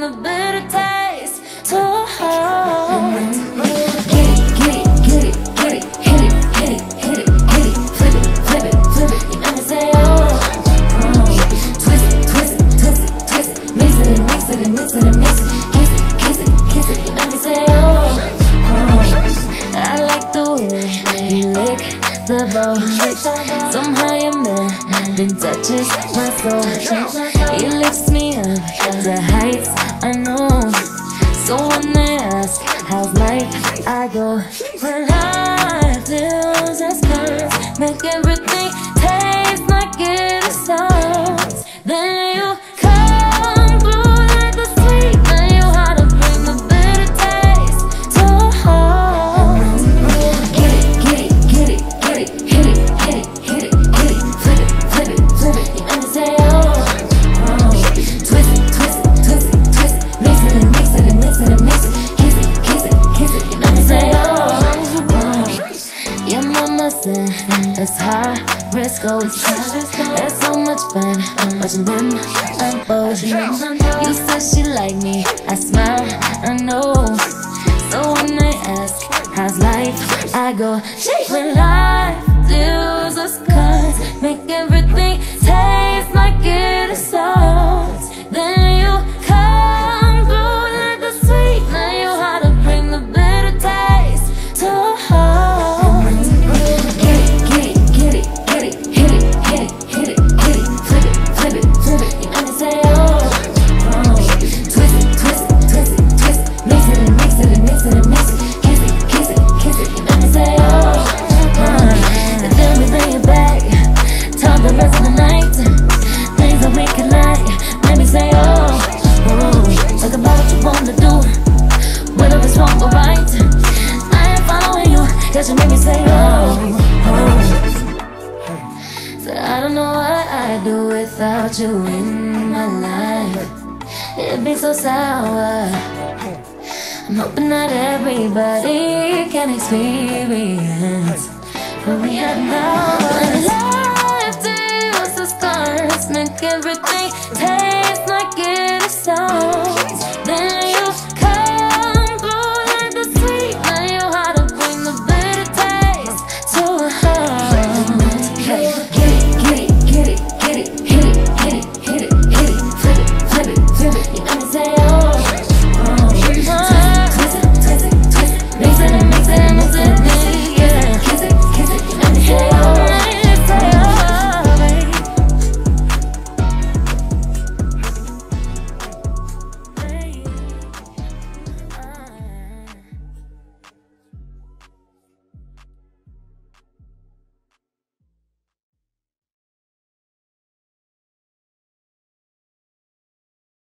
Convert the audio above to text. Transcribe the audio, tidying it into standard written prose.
the bitter taste to a halt. Somehow your man then touches my soul. He lifts me up to heights I know. So when they ask how's life, I go, when life deals us cards, make everything taste like it is sauce. Then you come through like the sweet, then you how to bring the bitter taste to a halt. It's high risk goes. It's so much fun watching them unfold. You said she like me, I smile, I know. So when they ask how's life, I go, when life deals us cards, make everything taste like it is sauce. Then you come through like the sweet, now you how to bring the bitter taste to a halt. You make me say So I don't know what I'd do without you in my life. It'd be so sour. I'm hoping that everybody can experience what we have now. When life deals us cards, make everything taste like it is so.